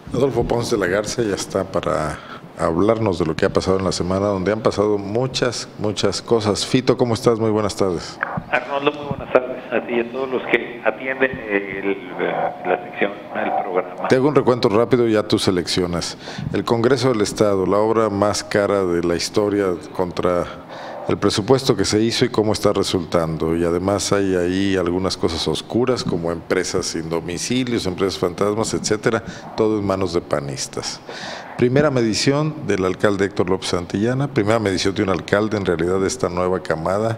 Adolfo Ponce de la Garza ya está para hablarnos de lo que ha pasado en la semana, donde han pasado muchas cosas. Fito, ¿cómo estás? Muy buenas tardes. Arnoldo, muy buenas tardes a ti y a todos los que atienden la sección del programa. Te hago un recuento rápido y ya tú seleccionas. El Congreso del Estado, la obra más cara de la historia contra el presupuesto que se hizo y cómo está resultando. Y además hay ahí algunas cosas oscuras como empresas sin domicilios, empresas fantasmas, etcétera, todo en manos de panistas. Primera medición del alcalde Héctor López Santillana, primera medición de un alcalde en realidad de esta nueva camada,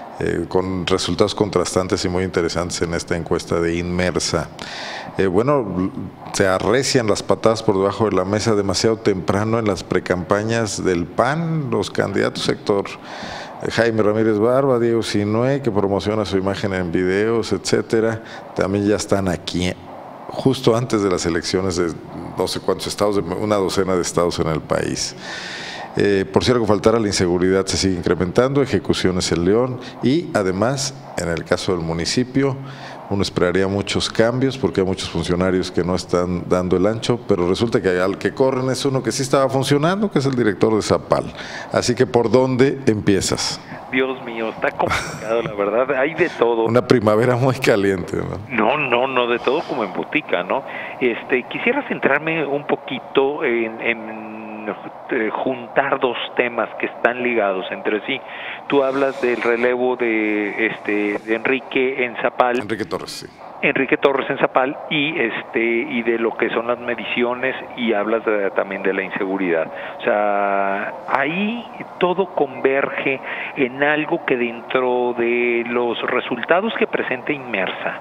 con resultados contrastantes y muy interesantes en esta encuesta de Inmersa. Bueno, se arrecian las patadas por debajo de la mesa demasiado temprano en las precampañas del PAN, los candidatos Héctor Jaime Ramírez Barba, Diego Sinue, que promociona su imagen en videos, etcétera, también ya están aquí justo antes de las elecciones de no sé cuántos estados, de una docena de estados en el país. Por si algo faltara, la inseguridad se sigue incrementando, ejecuciones en León y además, en el caso del municipio, uno esperaría muchos cambios porque hay muchos funcionarios que no están dando el ancho, pero resulta que al que corren es uno que sí estaba funcionando, que es el director de Zapal. Así que, ¿por dónde empiezas? Dios mío, está complicado, la verdad, hay de todo. Una primavera muy caliente, ¿no? No, de todo como en botica, ¿no? Quisiera centrarme un poquito en juntar dos temas que están ligados entre sí. Tú hablas del relevo de Enrique en Zapal. Enrique Torres, sí. Enrique Torres en Zapal y de lo que son las mediciones y hablas también de la inseguridad. O sea, ahí todo converge en algo que dentro de los resultados que presenta Inmersa,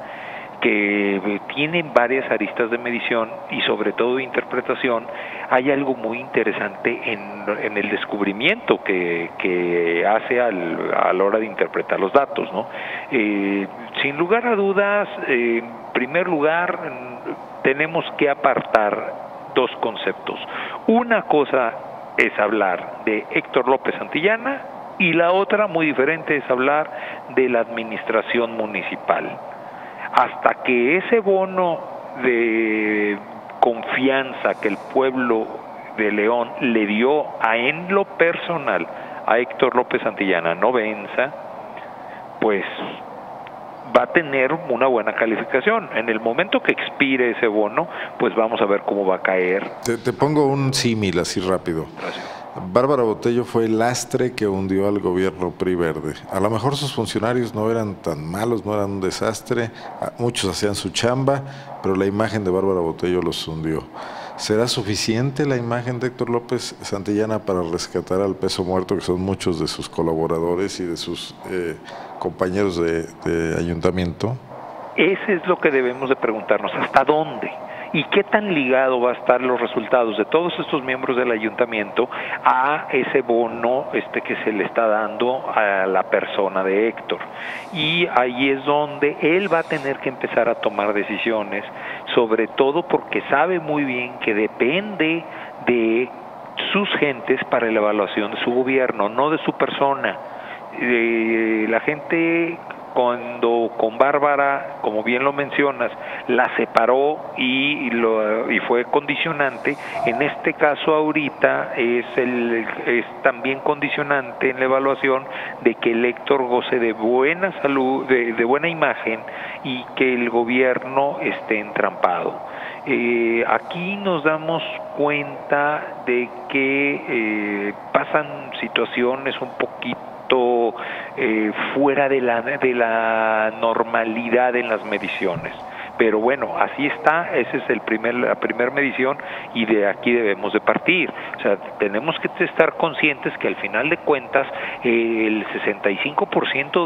que tienen varias aristas de medición y sobre todo de interpretación, hay algo muy interesante en el descubrimiento que hace a la hora de interpretar los datos, ¿no? Sin lugar a dudas, en primer lugar, tenemos que apartar dos conceptos. Una cosa es hablar de Héctor López Santillana y la otra, muy diferente, es hablar de la administración municipal. Hasta que ese bono de confianza que el pueblo de León le dio en lo personal a Héctor López Santillana no venza, pues va a tener una buena calificación. En el momento que expire ese bono, pues vamos a ver cómo va a caer. Te pongo un símil así rápido. Gracias. Bárbara Botello fue el lastre que hundió al gobierno PRI verde. A lo mejor sus funcionarios no eran tan malos, no eran un desastre, muchos hacían su chamba, pero la imagen de Bárbara Botello los hundió. ¿Será suficiente la imagen de Héctor López Santillana para rescatar al peso muerto, que son muchos de sus colaboradores y de sus compañeros de ayuntamiento? Ese es lo que debemos de preguntarnos, ¿hasta dónde? ¿Y qué tan ligado va a estar los resultados de todos estos miembros del ayuntamiento a ese bono que se le está dando a la persona de Héctor? Y ahí es donde él va a tener que empezar a tomar decisiones, sobre todo porque sabe muy bien que depende de sus gentes para la evaluación de su gobierno, no de su persona. La gente, cuando con Bárbara, como bien lo mencionas, la separó y fue condicionante, en este caso ahorita es también condicionante en la evaluación de que el Héctor goce de buena salud, de buena imagen y que el gobierno esté entrampado. Aquí nos damos cuenta de que pasan situaciones un poquito fuera de la normalidad en las mediciones, pero bueno, así está. Esa es la primera medición y de aquí debemos de partir. O sea, tenemos que estar conscientes que al final de cuentas el 65%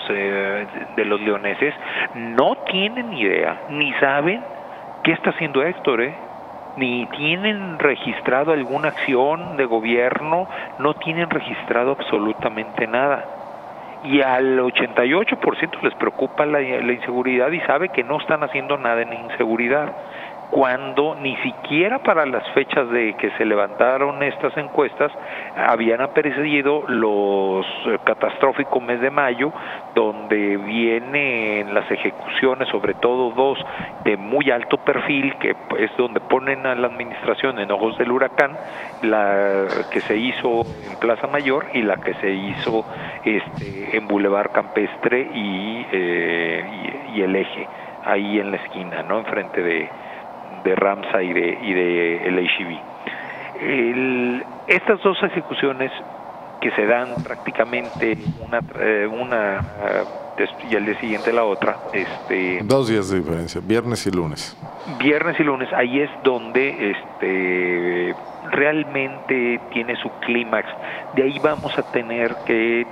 de los leoneses no tienen idea ni saben qué está haciendo Héctor, ni tienen registrado alguna acción de gobierno, no tienen registrado absolutamente nada. Y al 88% les preocupa la inseguridad y sabe que no están haciendo nada en inseguridad. cuando ni siquiera para las fechas de que se levantaron estas encuestas habían aparecido los catastróficos mes de mayo, donde vienen las ejecuciones, sobre todo dos de muy alto perfil, que es donde ponen a la administración en ojos del huracán, la que se hizo en Plaza Mayor y la que se hizo en Boulevard Campestre y el Eje, ahí en la esquina, ¿no? Enfrente de Ramsa y de el H-E-B. Estas dos ejecuciones que se dan prácticamente una y al día siguiente la otra, 2 días de diferencia, viernes y lunes. Viernes y lunes, ahí es donde realmente tiene su clímax. De ahí vamos a tener que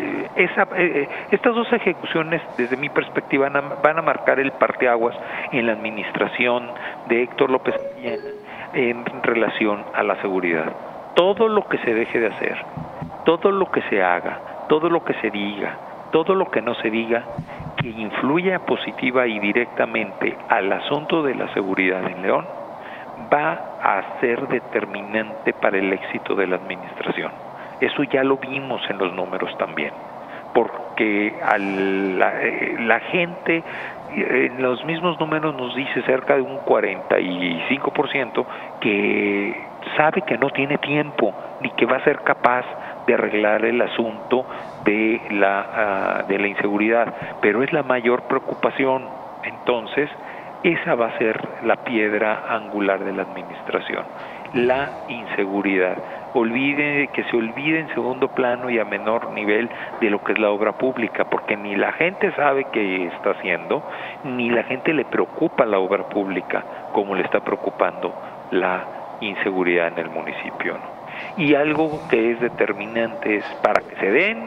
estas dos ejecuciones, desde mi perspectiva, van a marcar el parteaguas en la administración de Héctor López Santillana en relación a la seguridad. Todo lo que se deje de hacer, todo lo que se haga, todo lo que se diga, todo lo que no se diga, que influya positiva y directamente al asunto de la seguridad en León, va a ser determinante para el éxito de la administración. Eso ya lo vimos en los números también, porque la gente en los mismos números nos dice cerca de un 45% que sabe que no tiene tiempo ni que va a ser capaz de arreglar el asunto de la inseguridad, pero es la mayor preocupación. Entonces, esa va a ser la piedra angular de la administración, la inseguridad. Que se olvide en segundo plano y a menor nivel de lo que es la obra pública, porque ni la gente sabe qué está haciendo, ni la gente le preocupa la obra pública como le está preocupando la inseguridad en el municipio, ¿no? Y algo que es determinante es para que se den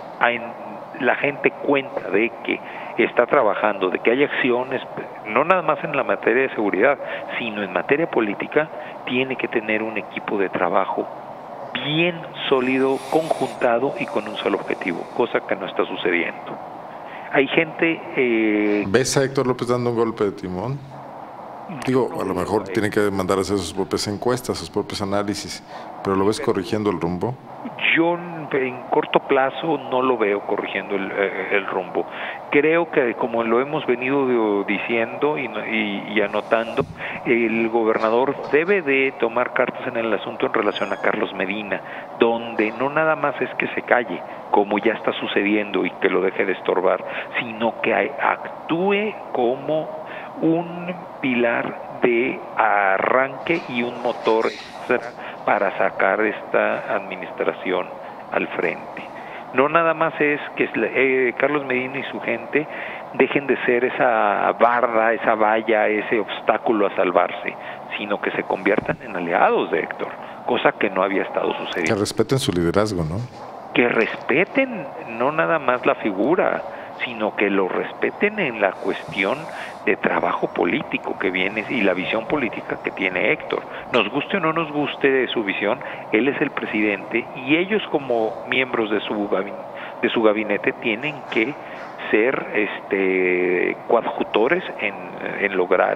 la gente cuenta de que está trabajando, de que hay acciones, no nada más en la materia de seguridad, sino en materia política, tiene que tener un equipo de trabajo bien sólido, conjuntado y con un solo objetivo, cosa que no está sucediendo. Hay gente... ¿Ves a Héctor López dando un golpe de timón? Digo, a lo mejor tiene que mandar a hacer sus propias encuestas, sus propios análisis, pero ¿lo ves corrigiendo el rumbo? Yo en corto plazo no lo veo corrigiendo el rumbo. Creo que, como lo hemos venido diciendo y anotando, el gobernador debe de tomar cartas en el asunto en relación a Carlos Medina, donde no nada más es que se calle, como ya está sucediendo, y que lo deje de estorbar, sino que actúe como un pilar de arranque y un motor para sacar esta administración al frente. No nada más es que Carlos Medina y su gente dejen de ser esa barda, esa valla, ese obstáculo a salvarse, sino que se conviertan en aliados de Héctor, cosa que no había estado sucediendo. Que respeten su liderazgo, ¿no? Que respeten no nada más la figura, sino que lo respeten en la cuestión de trabajo político que viene y la visión política que tiene Héctor. Nos guste o no nos guste de su visión, él es el presidente y ellos, como miembros de su gabinete, tienen que ser coadjutores en lograr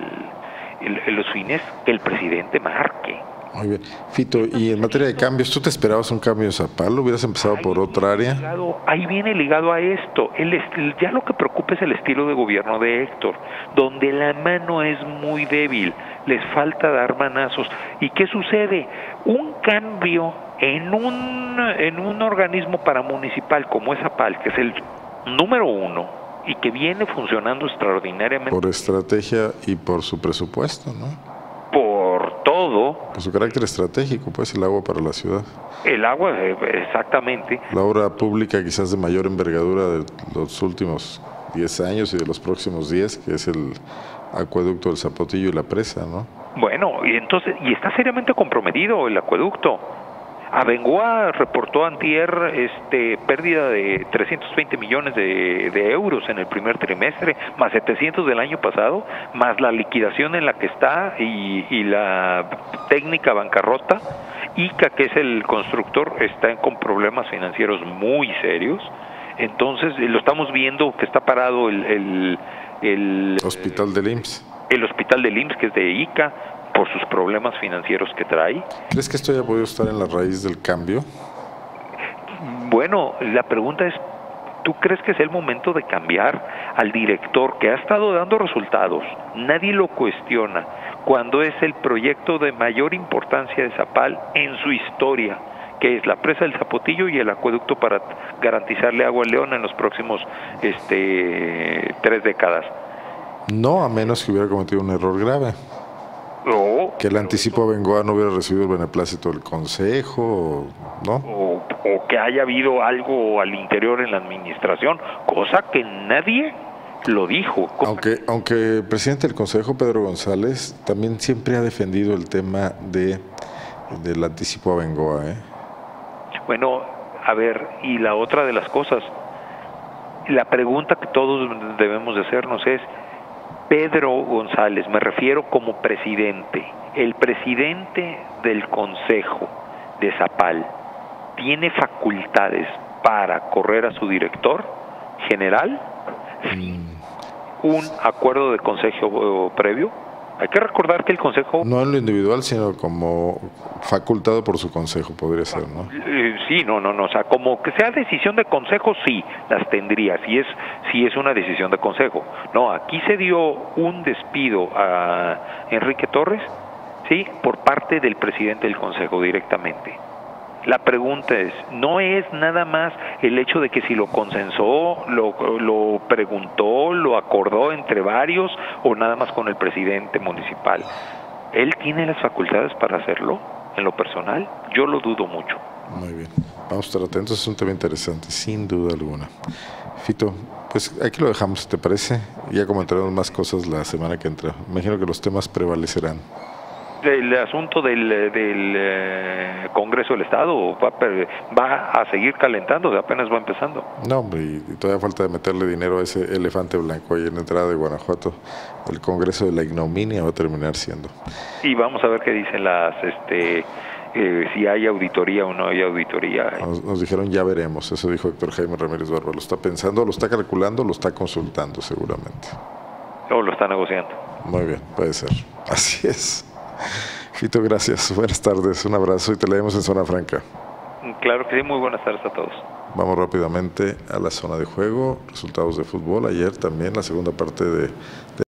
los fines que el presidente marque. Muy bien. Fito, y en materia de cambios, ¿tú te esperabas un cambio en Zapal? ¿Hubieras empezado por otra área? Ahí viene ligado a esto. Ya lo que preocupa es el estilo de gobierno de Héctor, donde la mano es muy débil, les falta dar manazos. ¿Y qué sucede? Un cambio en un organismo paramunicipal como es Zapal, que es el número 1, y que viene funcionando extraordinariamente. Por estrategia y por su presupuesto, ¿no? Por todo. Por su carácter estratégico, pues, el agua para la ciudad. El agua, exactamente. La obra pública quizás de mayor envergadura de los últimos 10 años y de los próximos 10, que es el acueducto del Zapotillo y la presa, ¿no? Bueno, y está seriamente comprometido el acueducto. Abengoa reportó antier pérdida de 320 millones de euros en el primer trimestre, más 700 del año pasado, más la liquidación en la que está y la técnica bancarrota. ICA, que es el constructor, está con problemas financieros muy serios. Entonces lo estamos viendo que está parado el hospital del IMSS. el hospital del IMSS, que es de ICA, por sus problemas financieros que trae. ¿Crees que esto haya podido estar en la raíz del cambio? Bueno, la pregunta es, ¿tú crees que es el momento de cambiar al director que ha estado dando resultados? Nadie lo cuestiona, cuando es el proyecto de mayor importancia de Zapal en su historia, que es la presa del Zapotillo y el acueducto para garantizarle agua al León en los próximos 3 décadas. No, a menos que hubiera cometido un error grave. Que el anticipo a Bengoa no hubiera recibido el beneplácito del Consejo, ¿no? O que haya habido algo al interior en la administración, cosa que nadie lo dijo. Aunque el presidente del Consejo, Pedro González, también siempre ha defendido el tema del anticipo a Bengoa, ¿eh? Bueno, a ver, y la otra de las cosas, la pregunta que todos debemos de hacernos es, Pedro González, me refiero como presidente, el presidente del Consejo de Zapal, ¿tiene facultades para correr a su director general? ¿Un acuerdo de consejo previo? Hay que recordar que el consejo... No en lo individual, sino como facultado por su consejo, podría ser, ¿no? Sí, no, o sea, como que sea decisión de consejo, sí, las tendría, si es una decisión de consejo. No, aquí se dio un despido a Enrique Torres, sí, por parte del presidente del consejo directamente. La pregunta es, no es nada más el hecho de que si lo consensó, lo preguntó, lo acordó entre varios o nada más con el presidente municipal. ¿Él tiene las facultades para hacerlo en lo personal? Yo lo dudo mucho. Muy bien, vamos a estar atentos, es un tema interesante, sin duda alguna. Fito, pues aquí lo dejamos, ¿te parece? Ya comentaremos más cosas la semana que entra. Me imagino que los temas prevalecerán. El asunto del Congreso del Estado va a seguir calentando, apenas va empezando. No, hombre, y todavía falta de meterle dinero a ese elefante blanco ahí en la entrada de Guanajuato. El Congreso de la ignominia va a terminar siendo. Y vamos a ver qué dicen si hay auditoría o no hay auditoría. Nos dijeron ya veremos, eso dijo Héctor Jaime Ramírez Barba. Lo está pensando, lo está calculando, lo está consultando seguramente. O lo está negociando. Muy bien, puede ser. Así es. Fito, gracias. Buenas tardes. Un abrazo y te leemos en Zona Franca. Claro que sí. Muy buenas tardes a todos. Vamos rápidamente a la zona de juego. Resultados de fútbol. Ayer también la segunda parte de